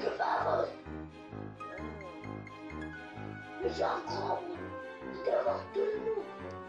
Vamos. J'ai un grand monde. Je dois voir tout le monde.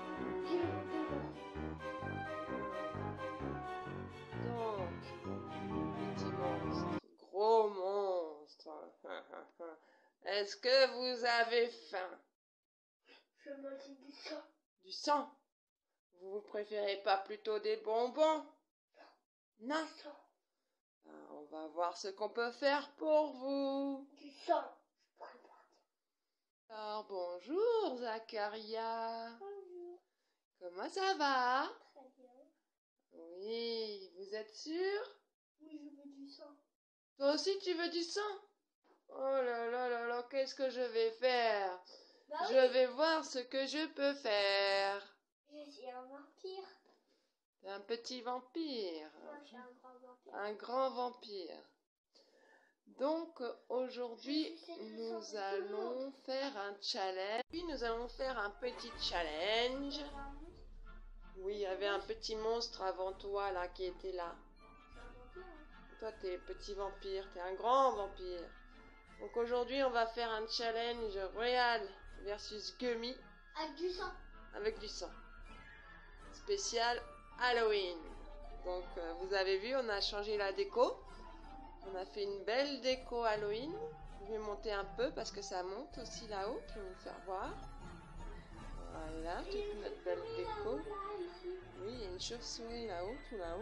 Donc, petit monstre, gros monstre. Est-ce que vous avez faim? Je mange du sang. Du sang? Vous préférez pas plutôt des bonbons? Non. Du sang. On va voir ce qu'on peut faire pour vous. Du sang. Je pourrais partir. Alors, bonjour Zacharia. Bonjour. Comment ça va? Très bien. Oui, vous êtes sûr? Oui, je veux du sang. Toi aussi tu veux du sang? Oh là là là là, qu'est-ce que je vais faire? Bah Je oui. vais voir ce que je peux faire. Je suis un vampire. T'es un petit vampire. Moi, je suis un grand vampire. Un grand vampire. Donc aujourd'hui, nous allons faire un challenge. Puis nous allons faire un petit challenge. Oui, il y avait un petit monstre avant toi là qui était là. Toi, t'es petit vampire, t'es un grand vampire. Donc aujourd'hui, on va faire un challenge Royal versus Gummy. Avec du sang. Avec du sang. Spécial Halloween. Donc vous avez vu, on a changé la déco. On a fait une belle déco Halloween. Je vais monter un peu parce que ça monte aussi là-haut. Je vais vous faire voir. Voilà, toute notre belle déco. Oui, il y a une chauve-souris là-haut, tout là-haut.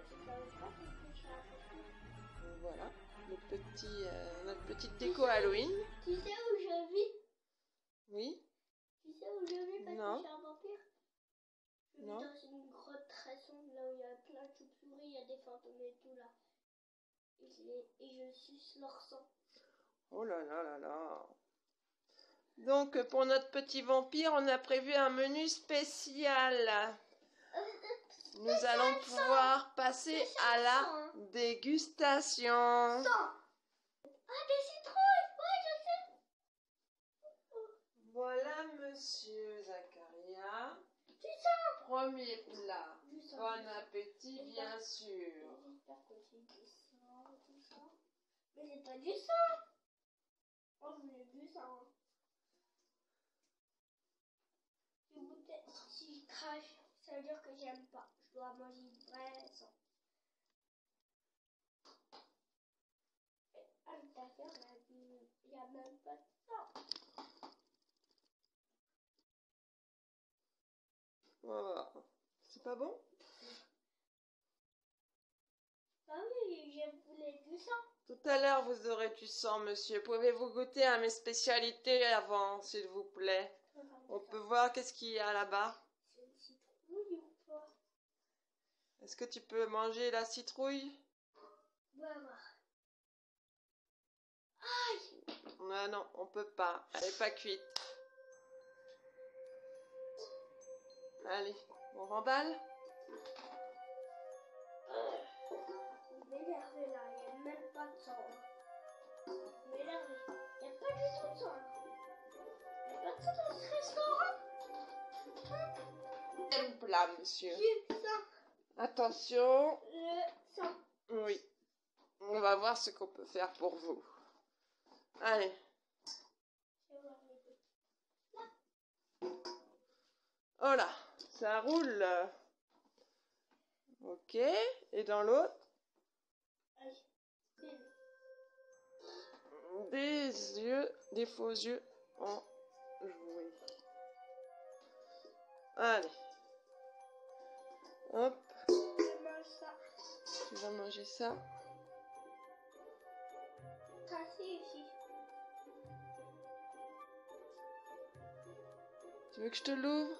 Voilà, notre petite déco Halloween. Tu sais où je vis? Oui. Tu sais où je vis parce Non. que je suis un vampire? Je vis Non. dans une grotte très sombre là où il y a plein de chauves-souris, il y a des fantômes et tout là. Et je suce leur sang. Oh là là là là. Donc pour notre petit vampire, on a prévu un menu spécial. Nous allons pouvoir passer à la dégustation. Sang. Ah, des citrouilles! Ouais, je sais! Voilà, monsieur Zacharia. Du sang! Premier plat. Du sang. Bon appétit, bien sûr. J'espère que c'est du sang, tout ça. Mais c'est pas du sang! Moi, je voulais du sang. Si je crache, ça veut dire que j'aime pas. Je dois manger du vrai sang. À l'intérieur, il n'y a même pas de sang. Voilà. C'est pas bon? Bah oui, je voulais du sang. Tout à l'heure, vous aurez du sang, monsieur. Pouvez-vous goûter à mes spécialités avant, s'il vous plaît? On peut voir qu'est-ce qu'il y a là-bas. C'est une citrouille ou pas? Est-ce que tu peux manger la citrouille? Ouais, voir. Aïe! Ah non, on peut pas. Elle n'est pas cuite. Allez, on remballe? Je vais m'énerver là, il n'y a même pas de sang. Je vais m'énerver. Il n'y a pas du tout de sang. Il n'y a pas de sang dans ce restaurant. Deuxième plat, monsieur. Du sang. Attention. Le sang. Oui. On va voir ce qu'on peut faire pour vous. Allez. Je vais voir les deux. Oh là, ça roule. Ok. Et dans l'autre? Aïe. Des yeux, des faux yeux en jouet. Allez. Hop. Je mange ça. Tu vas manger ça. Cassé ici. Tu veux que je te l'ouvre?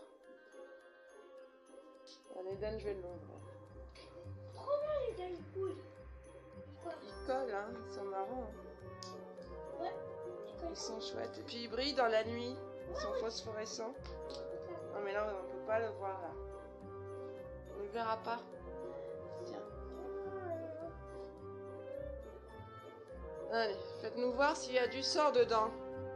Allez, Dan, je vais l'ouvrir. Trop bien les dents cool. Ils collent, hein. Ils sont marrants. Ouais. Ils sont chouettes. Et puis ils brillent dans la nuit. Ils sont phosphorescents. Non, mais là, on ne peut pas le voir, là. On ne le verra pas. Tiens. Allez, faites-nous voir s'il y a du sang dedans.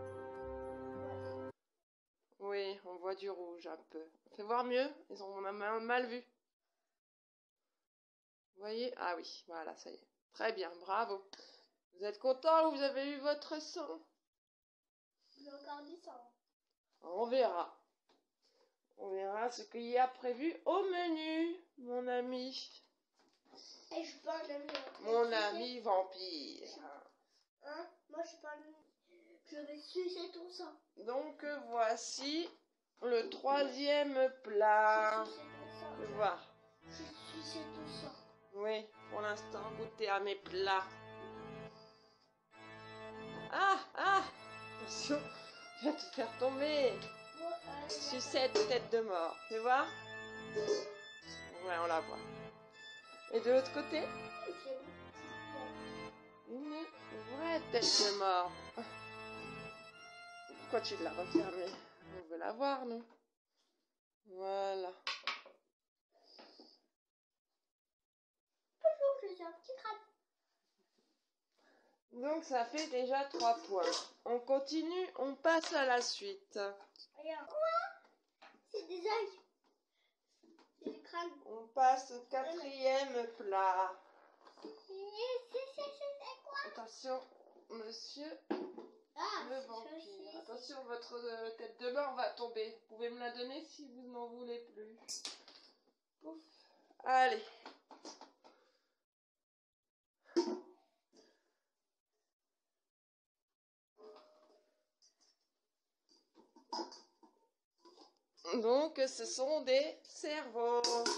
Oui, on voit du rouge un peu. Fais voir mieux. On a mal vu. Vous voyez? Ah oui, voilà, ça y est. Très bien, bravo. Vous êtes content, vous avez eu votre sang? J'ai encore du sang. On verra. On verra ce qu'il y a prévu au menu, mon ami. Et je suis pas un ami. Mon ami vampire. Hein? Moi, je suis pas un ami. Je vais sucer ton sang. Donc, voici le 3e plat. Je vais sucer ton sang. Je vais voir. Je vais sucer ton sang. Oui, pour l'instant, goûtez à mes plats. Ah, ah! Attention, tu vas te faire tomber. Sucette tête de mort. Tu vois? Ouais, on la voit. Et de l'autre côté? Une vraie tête de mort. Pourquoi tu l'as refermée? On veut la voir, nous. Voilà. Bonjour, je suis un petit crâne. Donc, ça fait déjà 3 points. On continue, on passe à la suite. Regarde. Quoi? C'est des ailes. C'est des crânes. On passe au 4e plat. C'est quoi? Attention, monsieur Ah, le vampire. Attention, votre tête de mort va tomber. Vous pouvez me la donner si vous n'en voulez plus. Pouf. Allez. Donc, ce sont des cerveaux.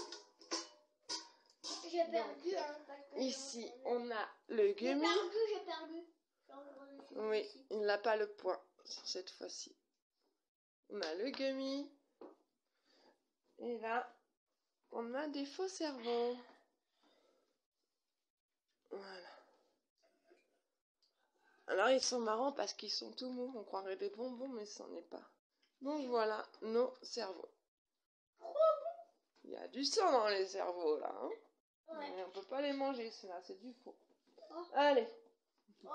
J'ai perdu. Hein, ici, on a le gummy. J'ai perdu. Oui, il n'a pas le point sur cette fois-ci. On a le gummy. Et là, on a des faux cerveaux. Voilà. Alors, ils sont marrants parce qu'ils sont tout mous. On croirait des bonbons, mais ce n'en est pas. Donc, voilà nos cerveaux. Il y a du sang dans les cerveaux, là. Hein, ouais. mais on peut pas les manger, ceux-là. C'est du faux. Oh. Allez. Oh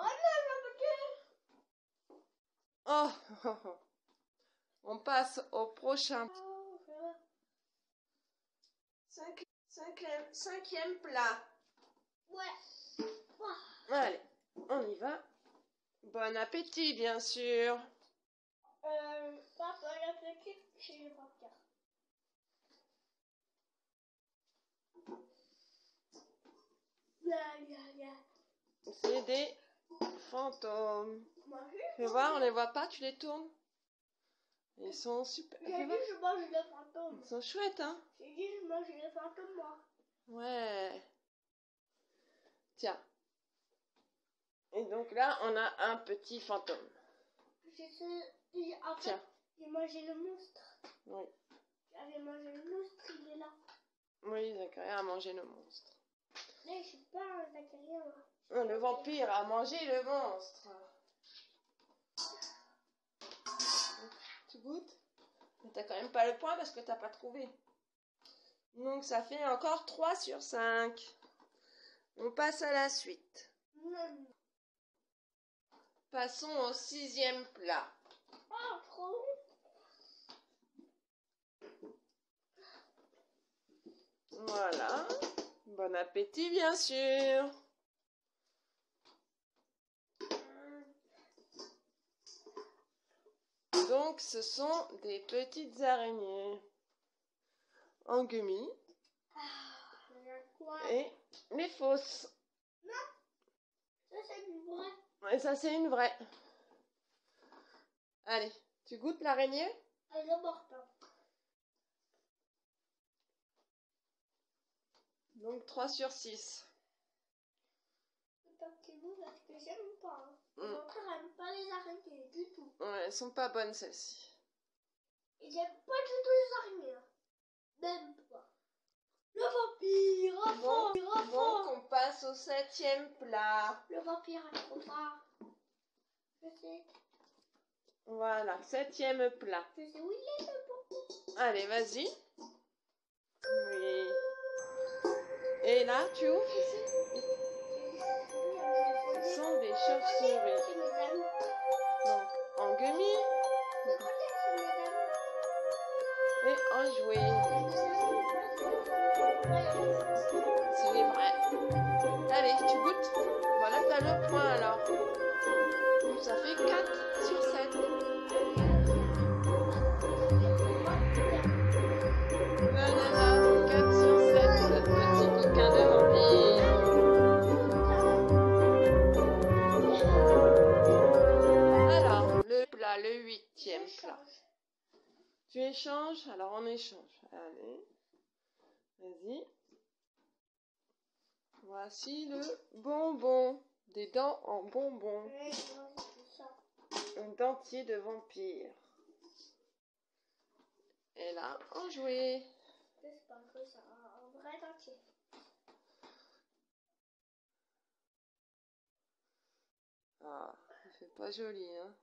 non, Oh. On passe au prochain. Cinquième plat. Ouais. Oh. Allez, on y va. Bon appétit, bien sûr. Pas bon appétit chez les vampires. C'est des fantômes. Tu vois, on les voit pas, tu les tournes. Ils sont super. J'ai dit je mange les fantômes. Ils sont chouettes, hein? J'ai dit je mange les fantômes, moi. Ouais. Tiens. Et donc là, on a un petit fantôme. En fait, j'ai mangé le monstre. Oui. J'avais mangé le monstre, il est là. Oui, Zacharia a mangé le monstre. Mais je suis pas un Zacharia, moi. Oh, le vampire a mangé le monstre. Tu goûtes? Mais t'as quand même pas le point parce que t'as pas trouvé. Donc ça fait encore 3 sur 5. On passe à la suite. Non. Passons au 6e plat. Oh, trop. Voilà. Bon appétit, bien sûr. Donc, ce sont des petites araignées en gummy et les fausses. Non, ça c'est une vraie. Et ça, c'est une vraie. Allez, tu goûtes l'araignée? Elle est morte. Donc 3 sur 6. C'est un petit bout parce que j'aime pas. Mon frère aime pas les araignées du tout. Ouais, elles sont pas bonnes celles-ci. Et j'aime pas du tout les araignées. Même pas. Le vampire, Donc on passe au 7e plat. Le vampire est trop fort. Je sais. Voilà, 7e plat. Je sais où il est le vampire. Allez, vas-y. Oui. Et là, tu ouvres ici? Ce sont des chauves-souris. Donc, en gummy et en jouet. C'est les vrais. Allez, tu goûtes? On va là, tu as le point alors. Donc ça fait 4 sur 7. Voilà, 4 sur 7 pour notre petit coquin de vampire. Alors, le plat, le 8e plat. Tu échanges? Alors on échange. Allez, vas-y. Voici le bonbon. Des dents en bonbon. Un dentier de vampire. Et là, en jouet. C'est pas que ça, un vrai dentier. Ah, c'est pas joli, hein.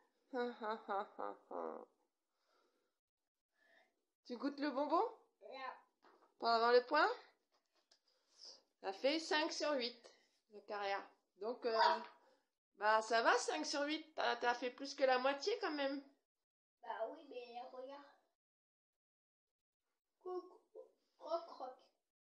Tu goûtes le bonbon? Pour avoir le point? Ça fait 5 sur 8, Zakaria. Donc, bah ça va, 5 sur 8. T'as fait plus que la moitié quand même. Bah oui, mais regarde. Croc, croc.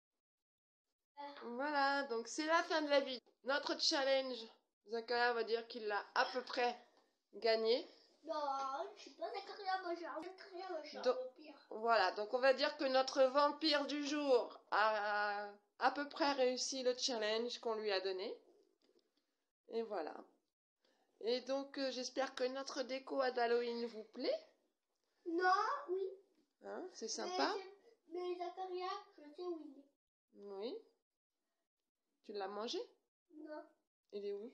Voilà, donc c'est la fin de la vidéo. Notre challenge, Zakaria va dire qu'il l'a à peu près gagné. Non, je suis pas Zakaria, moi j'ai un vampire. Voilà, donc on va dire que notre vampire du jour a à peu près réussi le challenge qu'on lui a donné. Et voilà. Et donc j'espère que notre déco d'Halloween vous plaît. Non, oui. Hein, c'est sympa. Mais Zakaria, je sais oui. Oui. Tu l'as mangé? Non. Il est où?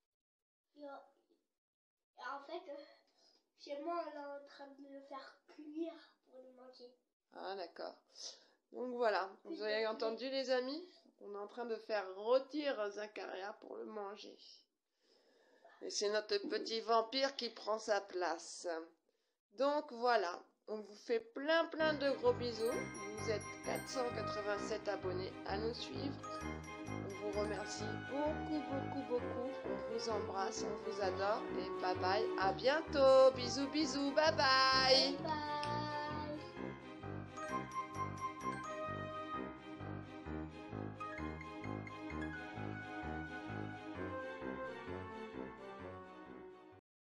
En fait, chez moi, on est en train de le faire cuire pour le manger. Ah d'accord. Donc voilà, vous avez entendu les amis? On est en train de faire rôtir Zakaria pour le manger. Et c'est notre petit vampire qui prend sa place. Donc voilà, on vous fait plein de gros bisous. Vous êtes 487 abonnés à nous suivre. On vous remercie beaucoup. On vous embrasse, on vous adore. Et bye bye, à bientôt. Bisous, bye bye. Bye bye.